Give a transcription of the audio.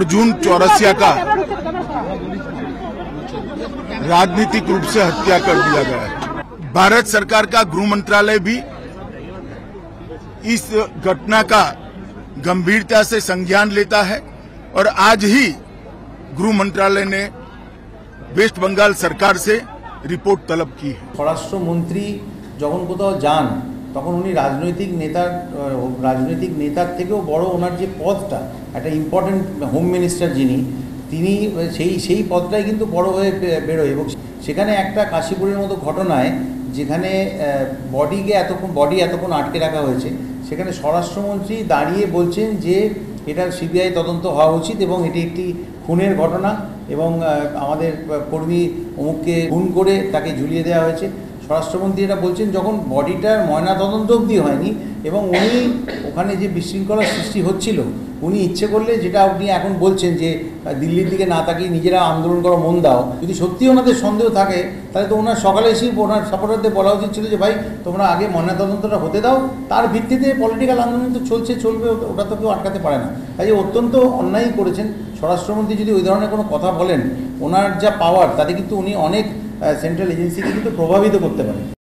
जून 84 का राजनीतिक रूप से हत्या कर दिया गया है। भारत सरकार का गृह मंत्रालय भी इस घटना का गंभीरता से संज्ञान लेता है और आज ही गृह मंत्रालय ने वेस्ट बंगाल सरकार से रिपोर्ट तलब की है। परराष्ट्र मंत्री যখন কোথাও যান তখন উনি রাজনৈতিক নেতার থেকেও বড় ওনার যে পদটা একটা ইম্পর্টেন্ট হোম মিনিস্টার তিনি সেই পদটাই কিন্তু বড় হয়ে বেরোয় এবং সেখানে একটা কাশীপুরের মতো ঘটনায় যেখানে বডি এতক্ষণ আটকে রাখা হয়েছে সেখানে স্বরাষ্ট্রমন্ত্রী দাঁড়িয়ে বলছেন যে এটা সিবিআই তদন্ত হওয়া উচিত এবং এটি একটি খুনের ঘটনা এবং আমাদের কর্মী অমুককে খুন করে তাকে ঝুলিয়ে দেওয়া হয়েছে। স্বরাষ্ট্রমন্ত্রী এটা বলছেন যখন বডিটার ময়নাতদন্ত অবধি হয়নি এবং উনি ওখানে যে বিশৃঙ্খলার সৃষ্টি হচ্ছিল উনি ইচ্ছে করলে যেটা আপনি এখন বলছেন যে দিল্লির দিকে না তাকিয়ে নিজেরা আন্দোলন করা মন দাও, যদি সত্যি ওনাদের সন্দেহ থাকে তাহলে তো ওনার সকালে এসেই ওনার সাপোর্টারদের বলা উচিত ছিল যে ভাই তোমরা আগে ময়নাতদন্তটা হতে দাও, তার ভিত্তিতে পলিটিক্যাল আন্দোলন তো চলবে, ওটা তো কেউ আটকাতে পারে না। কাজে অত্যন্ত অন্যায় করেছেন স্বরাষ্ট্রমন্ত্রী। যদি ওই ধরনের কোনো কথা বলেন ওনার যা পাওয়ার তাতে কিন্তু উনি অনেক সেন্ট্রাল এজেন্সিকে কিন্তু প্রভাবিত করতে পারেন।